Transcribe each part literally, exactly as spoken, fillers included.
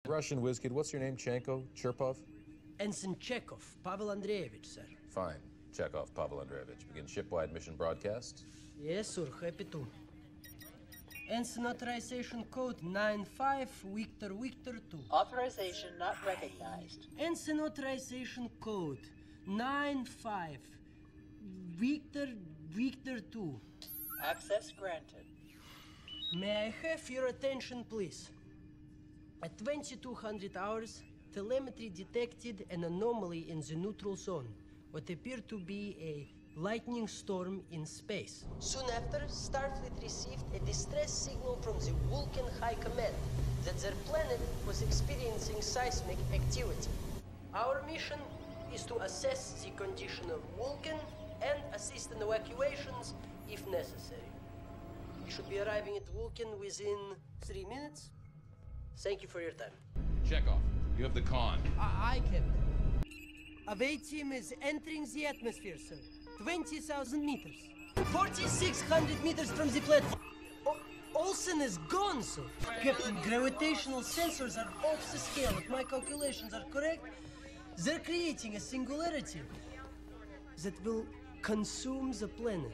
Russian whiz kid, what's your name? Chanko? Cherpov? Ensign Chekhov, Pavel Andreevich, sir. Fine. Chekhov, Pavel Andreevich. Begin shipwide mission broadcast. Yes, sir, happy to. Ensign authorization code nine five Victor Victor two. Authorization not recognized. Ensign authorization code nine five Victor Victor two. Access granted. May I have your attention, please? At twenty-two hundred hours, telemetry detected an anomaly in the neutral zone, what appeared to be a lightning storm in space. Soon after, Starfleet received a distress signal from the Vulcan High Command that their planet was experiencing seismic activity. Our mission is to assess the condition of Vulcan and assist in evacuations if necessary. We should be arriving at Vulcan within three minutes. Thank you for your time. Chekhov, you have the con. I, I Captain. Away team is entering the atmosphere, sir. twenty thousand meters. forty-six hundred meters from the platform. O Olsen is gone, sir. Captain, gravitational sensors are off the scale. If my calculations are correct, they're creating a singularity that will consume the planet.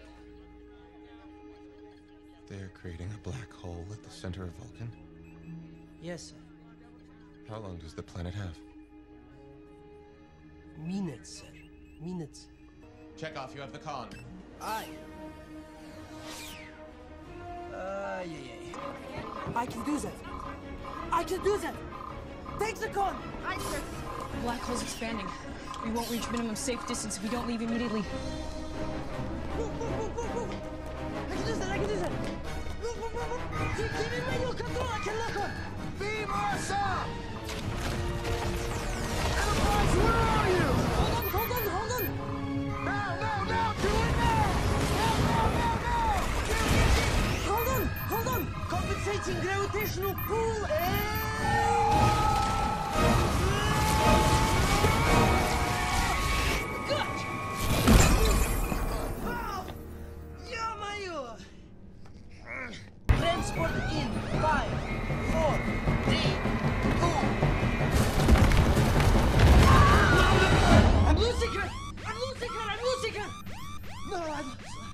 They're creating a black hole at the center of Vulcan? Yes, sir. How long does the planet have? Minutes, sir. Minutes. Chekhov, you have the con. Aye. Aye, aye, aye. I can do that. I can do that. Take the con. Aye, sir. The black hole's expanding. We won't reach minimum safe distance if we don't leave immediately. Move, move, move, move, move. I can do that. I can do that. Move, move, move, move. Keep, keep in manual control. I can lock on. Beam us up! Enterprise, where are you? Hold on, hold on, hold on. Now, now, now, do it now! Now, now, now, now! Hold on, hold on. Compensating gravitational pull and... Good! Oh, ё-моё! Transport in five, four, three, two. I'm losing her! I'm losing her! I'm losing her! No, I'm...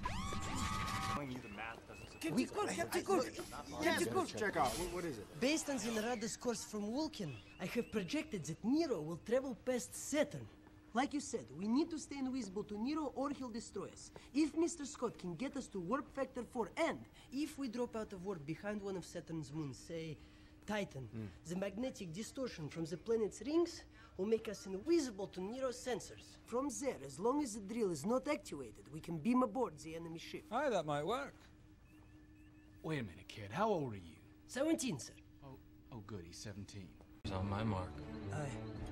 We could, Captain Cook! Captain Cook! Check out. What, what is it? Based on the Narada's course from Vulcan, I have projected that Nero will travel past Saturn. Like you said, we need to stay invisible to Nero or he'll destroy us. If Mister Scott can get us to warp factor four, and if we drop out of warp behind one of Saturn's moons, say Titan, mm. the magnetic distortion from the planet's rings will make us invisible to Nero's sensors. From there, as long as the drill is not activated, we can beam aboard the enemy ship. Aye, that might work. Wait a minute, kid. How old are you? Seventeen, sir. Oh, oh, good. He's seventeen. On my mark. Aye.